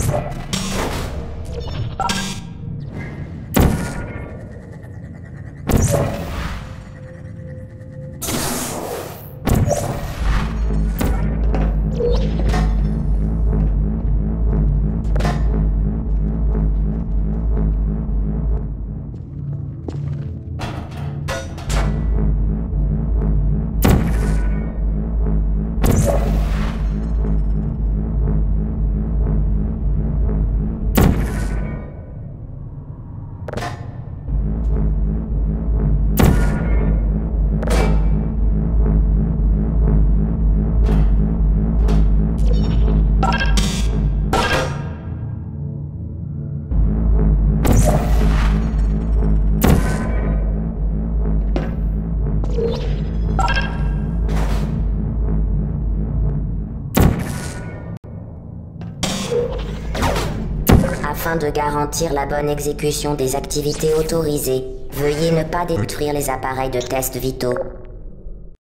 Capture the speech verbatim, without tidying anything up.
Afin de garantir la bonne exécution des activités autorisées, veuillez ne pas détruire les appareils de test vitaux.